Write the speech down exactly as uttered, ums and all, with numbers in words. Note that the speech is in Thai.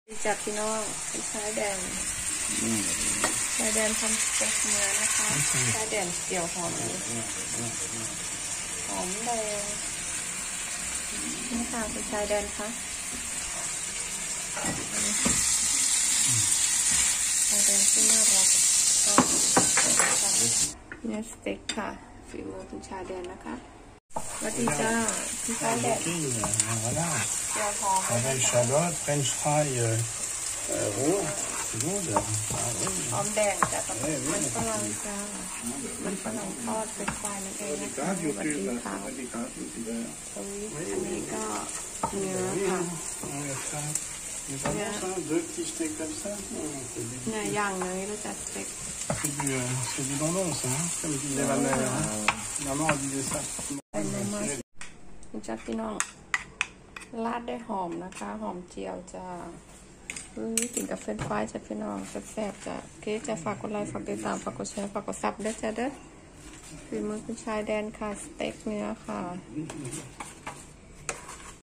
จับพี่น้องชายแดนชายแดนทำสเต็กเนื้อนะคะชายแดนเกี่ยวหอมหอมแดงนี่ค่ะเป็นชายแดนค่ะชายแดนที่น่ารักเนื้อสเต็กค่ะฝีมือคุณชายแดนนะคะสวัสดีจ้าพี่ชายแดนเกี่ยวหอมavec Charlotte French fry rose หอมแดงจากมันฝรั่งจ้ามันฝรั่งทอดเป็นไฟนั่นเองนะคะสวัสดีค่ะตรงนี้อันนี้ก็เนื้อค่ะเนื้อย่างเนยแล้วจัดสเต็ก C'est du, c'est du dindon, ça, hein, comme disait ma mère. Maman disait ça. คุณจักพี่น้องราดได้หอมนะคะหอมเจียวจ้ากินกับเฟรนช์ฟรายจ้ะพี่น้องแซ่บๆจ้ะโอเคจะฝากกดไลค์ฝากติดตามฝากกดแชร์ฝากกดซับด้วยจ้ะเด้อฝีมือคุณชายแดนค่ะสเต็กเนื้อค่ะ